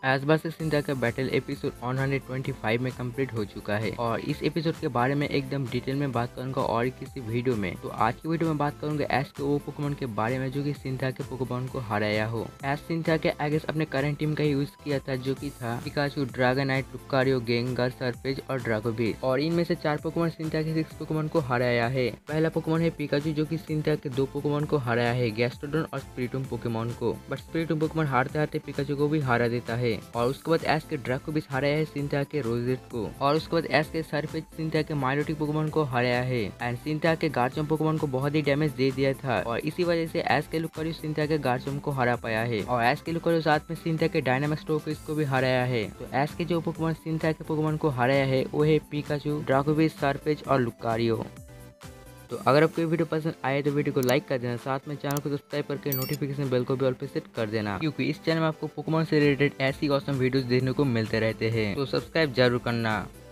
एश versus CINTAA का battle episode 125 में complete हो चुका है और इस एपिसोड के बारे में एकदम डिटेल में बात करूंगा और किसी वीडियो में। तो आज की वीडियो में बात करूंगा एश के वो पोकेमोन के बारे में जो कि सिंटा के पोकेमोन को हराया हो। एश सिंटा के आगे अपने करंट टीम का यूज किया था जो कि था Pikachu, Dragonite, Lucario, Gengar, Sirfetch'd और ड्रैगोबीट। और इनमें से 4 पोकेमोन सिंटा के 6 पोकेमोन को हराया है। पहला पोकेमोन है पिकाचू जो कि सिंटा के 2 पोकेमोन को हराया है, गैस्ट्रोडन और स्पिरिटूम पोकेमोन को। बट स्पिरिटूम पोकेमोन हारते हारते पिकाचू को भी हरा देता है। और उसके बाद एश के ड्रैगो भी हराया है सिंटा के रोजेट को। और उसके बाद एश के सरफेज सिंटा के माइलोटिक पोकेमोन को हराया है एंड सिंटा के गार्चम्प पोकेमोन को बहुत ही डैमेज दे दिया था। और इसी वजह से एश के लुकारियो सिंटा के गार्चम्प को हरा पाया है। और एश के लुकारियो साथ में सिंटा के डायनामिक स्टोरकेज को भी हराया है। तो एश के जो पोकेमोन सिंटा के पोकेमोन को हराया है वो है पिकाचू, ड्रैगोबीट, सरफेज और लुकारियो। तो अगर आपको ये वीडियो पसंद आए तो वीडियो को लाइक कर देना, साथ में चैनल को सब्सक्राइब करके नोटिफिकेशन बेल को भी ऑल पे सेट कर देना, क्योंकि इस चैनल में आपको पोकेमोन से रिलेटेड ऐसी ऑसम वीडियोस देखने को मिलते रहते हैं। तो सब्सक्राइब जरूर करना।